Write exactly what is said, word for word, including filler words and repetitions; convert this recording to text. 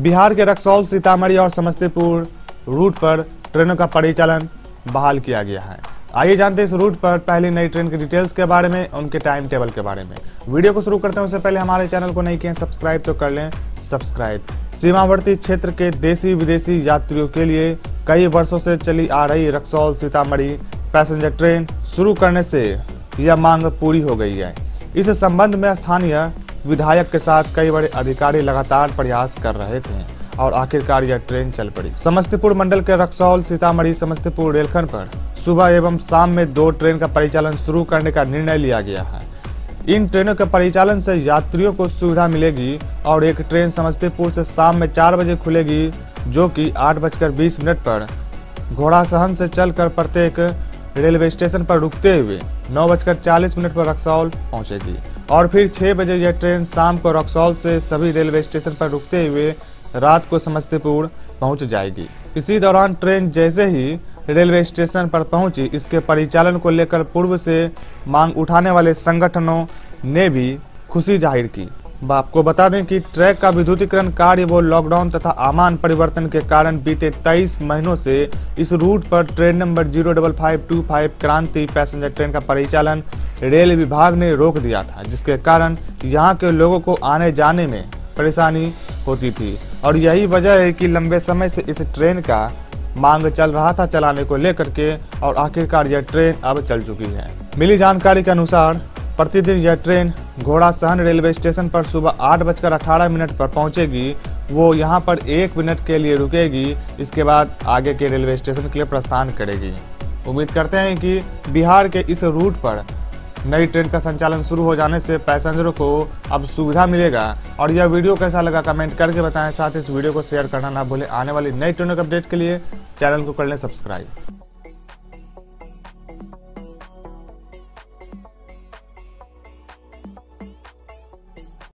बिहार के रक्सौल, सीतामढ़ी और समस्तीपुर रूट पर ट्रेनों का परिचालन बहाल किया गया है। आइए जानते हैं इस रूट पर पहली नई ट्रेन की डिटेल्स के बारे में, उनके टाइम टेबल के बारे में। वीडियो को शुरू करते हैं उससे पहले हमारे चैनल को नहीं किए सब्सक्राइब तो कर लें सब्सक्राइब। सीमावर्ती क्षेत्र के देशी विदेशी यात्रियों के लिए कई वर्षों से चली आ रही रक्सौल सीतामढ़ी पैसेंजर ट्रेन शुरू करने से यह मांग पूरी हो गई है। इस संबंध में स्थानीय विधायक के साथ कई बड़े अधिकारी लगातार प्रयास कर रहे थे और आखिरकार यह ट्रेन चल पड़ी। समस्तीपुर मंडल के रक्सौल सीतामढ़ी समस्तीपुर रेलखंड पर सुबह एवं शाम में दो ट्रेन का परिचालन शुरू करने का निर्णय लिया गया है। इन ट्रेनों के परिचालन से यात्रियों को सुविधा मिलेगी और एक ट्रेन समस्तीपुर से शाम में चार बजे खुलेगी, जो कि आठ बजकर बीस मिनट पर घोड़ासहन से चलकर प्रत्येक रेलवे स्टेशन पर रुकते हुए नौ बजकर चालीस मिनट पर रक्सौल पहुंचेगी और फिर छह बजे यह ट्रेन शाम को रक्सौल से सभी रेलवे स्टेशन पर रुकते हुए रात को समस्तीपुर पहुंच जाएगी। इसी दौरान ट्रेन जैसे ही रेलवे स्टेशन पर पहुंची, इसके परिचालन को लेकर पूर्व से मांग उठाने वाले संगठनों ने भी खुशी जाहिर की। आपको बता दें कि ट्रैक का विद्युतीकरण कार्य व लॉकडाउन तथा आमान परिवर्तन के कारण बीते तेईस महीनों से इस रूट पर train number zero double five two five Kranti passenger train का परिचालन रेल विभाग ने रोक दिया था, जिसके कारण यहाँ के लोगों को आने जाने में परेशानी होती थी और यही वजह है कि लंबे समय से इस ट्रेन का मांग चल रहा था चलाने को लेकर के और आखिरकार यह ट्रेन अब चल चुकी है। मिली जानकारी के अनुसार प्रतिदिन यह ट्रेन घोड़ासहन रेलवे स्टेशन पर सुबह आठ बजकर अठारह मिनट पर पहुंचेगी। वो यहां पर एक मिनट के लिए रुकेगी, इसके बाद आगे के रेलवे स्टेशन के लिए प्रस्थान करेगी। उम्मीद करते हैं कि बिहार के इस रूट पर नई ट्रेन का संचालन शुरू हो जाने से पैसेंजरों को अब सुविधा मिलेगा। और यह वीडियो कैसा लगा कमेंट करके बताएं, साथ ही इस वीडियो को शेयर करना ना भूलें। आने वाली नई ट्रेनों के अपडेट के लिए चैनल को कर लें सब्सक्राइब।